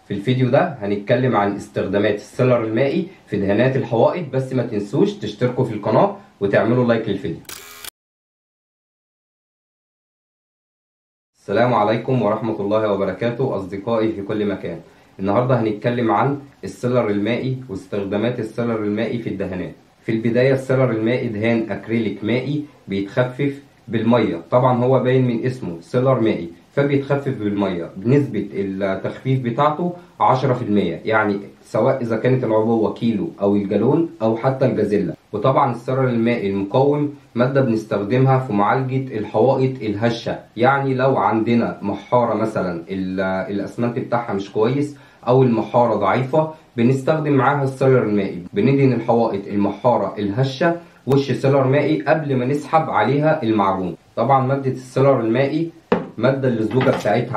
في الفيديو ده هنتكلم عن استخدامات السيلر المائي في دهانات الحوائط، بس ما تنسوش تشتركوا في القناة وتعملوا لايك للفيديو. السلام عليكم ورحمة الله وبركاته أصدقائي في كل مكان. النهاردة هنتكلم عن السيلر المائي واستخدامات السيلر المائي في الدهانات. في البداية السيلر المائي دهان أكريليك مائي بيتخفف بالمية، طبعا هو باين من اسمه سيلر مائي فبيتخفف بالمية بنسبة التخفيف بتاعته 10%، يعني سواء إذا كانت العبوة كيلو أو الجالون أو حتى الجازيلا. وطبعا السيلر المائي المقوم مادة بنستخدمها في معالجة الحوائط الهشة، يعني لو عندنا محارة مثلا الأسمنت بتاعها مش كويس أو المحارة ضعيفة بنستخدم معاها السيلر المائي. بندهن الحوائط المحارة الهشة وش سيلر مائي قبل ما نسحب عليها المعجون. طبعا مادة السيلر المائي مادة اللزوجة بتاعتها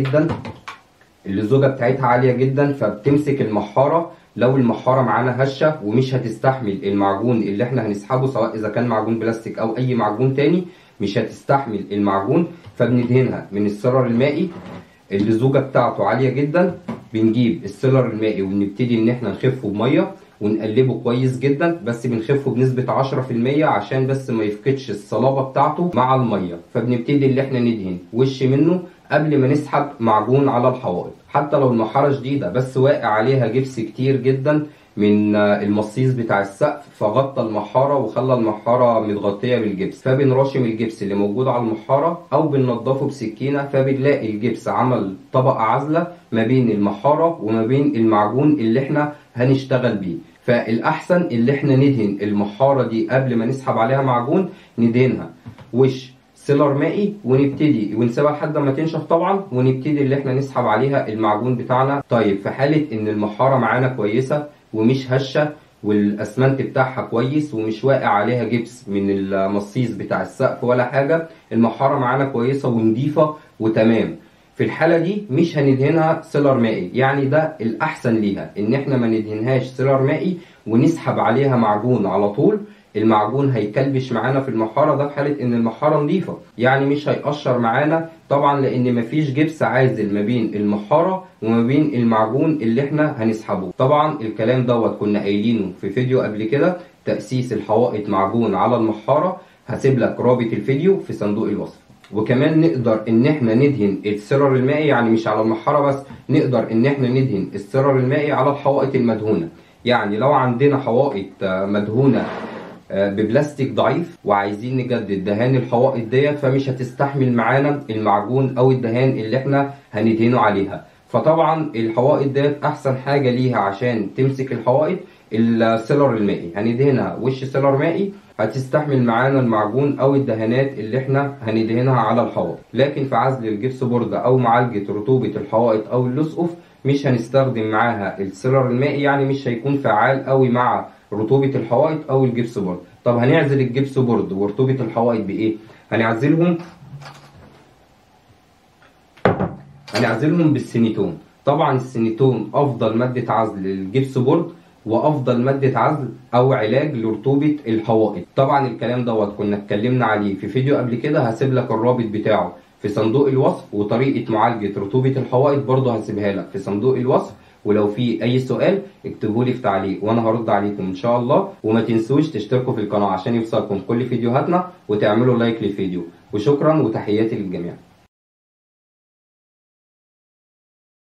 عالية جدا، فبتمسك المحارة. لو المحارة معانا هشة ومش هتستحمل المعجون اللي احنا هنسحبه، سواء اذا كان معجون بلاستيك او اي معجون تاني مش هتستحمل المعجون، فبندهنها من السيلر المائي. اللزوجة بتاعته عالية جدا. بنجيب السيلر المائي ونبتدي ان احنا نخفه بمية ونقلبه كويس جدا، بس بنخفه بنسبة 10% عشان بس ما يفقدش الصلابة بتاعته مع المية. فبنبتدي اللي احنا ندهن وش منه قبل ما نسحب معجون على الحوائط. حتى لو المحارة شديدة بس واقع عليها جبس كتير جدا من المصيص بتاع السقف فغطى المحارة وخلى المحارة متغطية بالجبس، فبنرشم الجبس اللي موجود على المحارة او بننضفه بسكينة، فبنلاقي الجبس عمل طبقة عازلة ما بين المحارة وما بين المعجون اللي احنا هنشتغل بيه. فالأحسن اللي احنا ندهن المحارة دي قبل ما نسحب عليها معجون، ندهنها وش سيلر مائي ونبتدي ونسيبها لحد ما تنشف طبعا، ونبتدي اللي احنا نسحب عليها المعجون بتاعنا. طيب في حالة ان المحارة معانا كويسة ومش هشة والاسمنت بتاعها كويس ومش واقع عليها جبس من المصيص بتاع السقف ولا حاجة، المحارة معانا كويسة ونضيفة وتمام، في الحالة دي مش هندهنها سيلر مائي. يعني ده الأحسن ليها إن إحنا ما ندهنهاش سيلر مائي ونسحب عليها معجون على طول. المعجون هيكلبش معانا في المحارة، ده في حالة إن المحارة نظيفة، يعني مش هيقشر معانا طبعا لأن مفيش جبس عازل ما بين المحارة وما بين المعجون اللي إحنا هنسحبه. طبعا الكلام دوت كنا قايلينه في فيديو قبل كده، تأسيس الحوائط معجون على المحارة. هسيب لك رابط الفيديو في صندوق الوصف. وكمان نقدر ان احنا ندهن السيلر المائي، يعني مش على المحارة بس، نقدر ان احنا ندهن السيلر المائي على الحوائط المدهونة. يعني لو عندنا حوائط مدهونة ببلاستيك ضعيف وعايزين نجدد دهان الحوائط ديت، فمش هتستحمل معانا المعجون او الدهان اللي احنا هندهنه عليها. فطبعا الحوائط ديت احسن حاجة ليها عشان تمسك الحوائط السيلر المائي. هندهنها وش سيلر مائي هتستحمل معانا المعجون او الدهانات اللي احنا هندهنها على الحوائط. لكن في عزل الجبس بوردة او معالجة رطوبة الحوائط او اللصقف مش هنستخدم معاها السيلر المائي، يعني مش هيكون فعال قوي مع رطوبة الحوائط او الجبس بورد. طب هنعزل الجبس بورد ورطوبة الحوائط بايه؟ هنعزلهم بالسينيتون. طبعا السينيتون افضل مادة عزل للجبس بورد وافضل مادة عزل او علاج لرطوبة الحوائط. طبعا الكلام دوت كنا اتكلمنا عليه في فيديو قبل كده، هسيب لك الرابط بتاعه في صندوق الوصف، وطريقة معالجة رطوبة الحوائط برضه هسيبها لك في صندوق الوصف. ولو في اي سؤال اكتبوا لي في تعليق وانا هرد عليكم ان شاء الله. وما تنسوش تشتركوا في القناة عشان يوصلكم كل فيديوهاتنا وتعملوا لايك للفيديو. وشكرا وتحياتي للجميع.